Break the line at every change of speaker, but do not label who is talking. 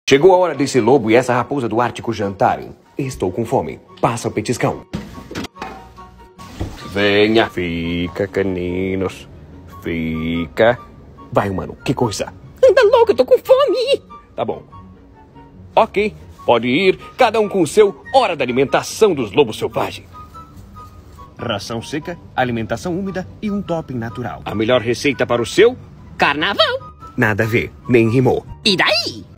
Chegou a hora desse lobo e essa raposa do Ártico jantarem. Estou com fome. Passa o petiscão. Venha. Fica, caninos. Fica. Vai, humano. Que coisa.
Anda logo, eu tô com fome.
Tá bom. Ok. Pode ir. Cada um com o seu. Hora da alimentação dos lobos selvagens. Ração seca, alimentação úmida e um topping natural. A melhor receita para o seu...
Carnaval.
Nada a ver. Nem rimou.
E daí?